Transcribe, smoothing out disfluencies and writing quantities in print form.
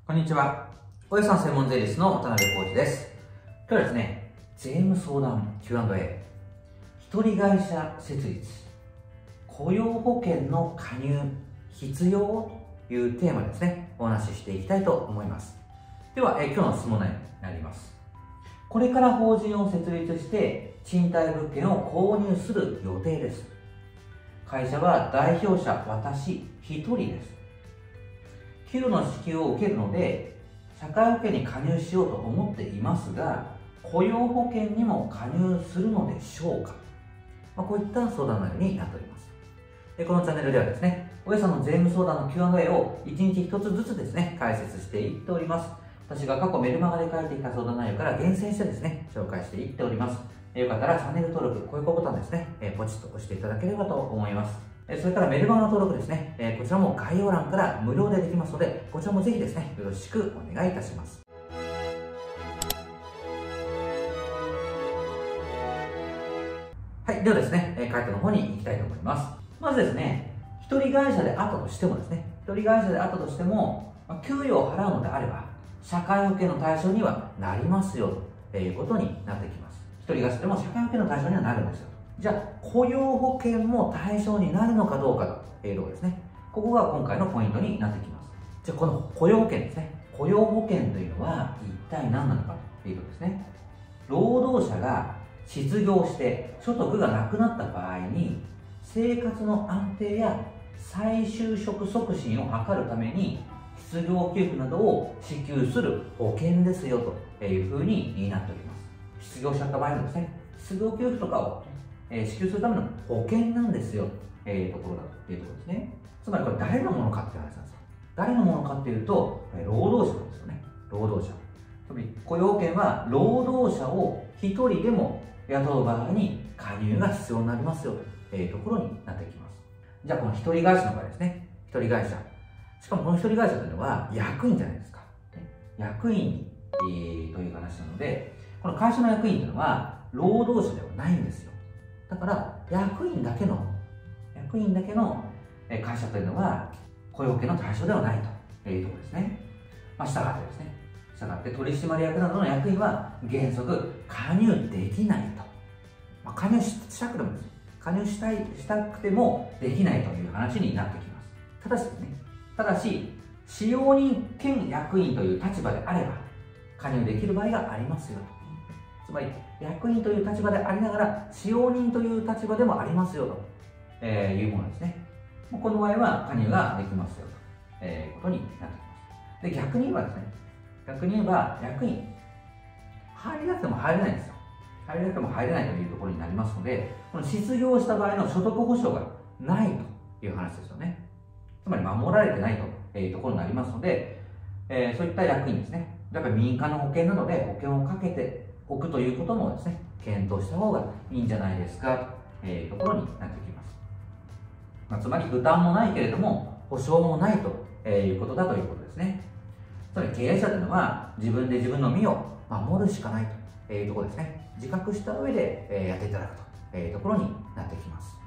こんにちは。大家さん専門税理士の渡辺浩二です。今日はですね、税務相談 Q&A、一人会社設立、雇用保険の加入必要というテーマでですね、お話ししていきたいと思います。では、今日の質問内容になります。これから法人を設立して賃貸物件を購入する予定です。会社は代表者私一人です。給与の支給を受けるので社会保険に加入しようと思っていますが、雇用保険にも加入するのでしょうか。こういった相談内容になっております。このチャンネルではですね、大家さんの税務相談の Q&A を1日1つずつですね、解説していっております。私が過去メルマガで書いていた相談内容から厳選してですね、紹介していっております。よかったらチャンネル登録、高評価ボタンですね、ポチッと押していただければと思います。それからメルマガの登録ですね、こちらも概要欄から無料でできますので、こちらもぜひですね、よろしくお願いいたします。はい、ではですね、回答の方に行きたいと思います。まずですね、一人会社であったとしてもですね、一人会社であったとしても、給与を払うのであれば、社会保険の対象にはなりますよということになってきます。一人会社でも社会保険の対象にはなるんですよ。じゃあ、雇用保険も対象になるのかどうかというところですね。ここが今回のポイントになってきます。じゃあ、この雇用保険ですね。雇用保険というのは一体何なのかというとですね、労働者が失業して所得がなくなった場合に、生活の安定や再就職促進を図るために、失業給付などを支給する保険ですよというふうになっております。失業しちゃった場合のですね、失業給付とかを支給するための保険なんですよというところだというところですね。つまりこれ誰のものかっていう話なんですよ。誰のものかっていうと、労働者なんですよね。労働者。つまり雇用保険は労働者を一人でも雇う場合に加入が必要になりますよというところになってきます。じゃあこの一人会社の場合ですね。一人会社。しかもこの一人会社というのは役員じゃないですか。役員、という話なので、この会社の役員というのは労働者ではないんですよ。だから役員だけの会社というのは雇用保険の対象ではないというところですね。したがって取締役などの役員は原則加入できないと。加入したくてもですね、加入したくてもできないという話になってきます。ただし使用人兼役員という立場であれば加入できる場合がありますよと。つまり役員という立場でありながら使用人という立場でもありますよというものですね。この場合は加入ができますよということになってきます。で、逆に言えば役員入れなくても入れないんですよ。入れなくても入れないというところになりますので、この失業した場合の所得保障がないという話ですよね。つまり守られてないというところになりますので、そういった役員ですね、やっぱり民間の保険などで保険をかけておくということもですね、検討した方がいいんじゃないですかというところになってきます。つまり負担もないけれども保証もないということだということですね。つまり経営者というのは自分で自分の身を守るしかないというところですね。自覚した上でやっていただくというところになってきます。